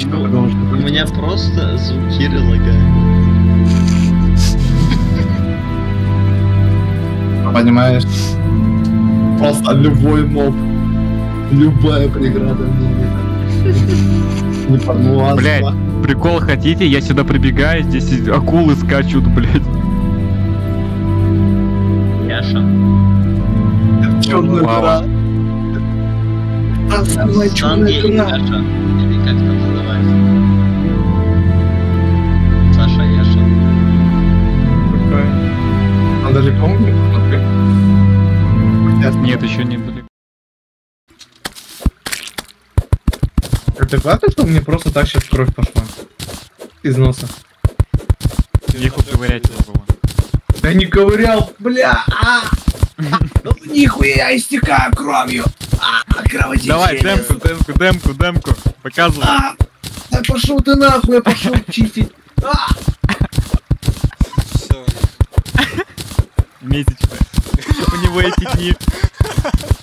У меня просто звук Кирилла лагает. Понимаешь? Просто любой моб, любая преграда мне не помогла. Блять, прикол хотите? Я сюда прибегаю, здесь акулы скачут, блять. Яша. Черная Лава. дыра. Та самая черная Санги дыра. Яша. Или как там называется? Саша Яша. Он даже помнит, смотри. Нет, еще не были. Это правда, что мне просто так сейчас кровь пошла? Из носа. Их уковырять не было. Да не ковырял, бля! Ну нихуя, я истекаю кровью! Кровотечение! Давай, демку, показывай. Да пошел ты нахуй, я пошел чистить! Все. Месячная. У него эти дни.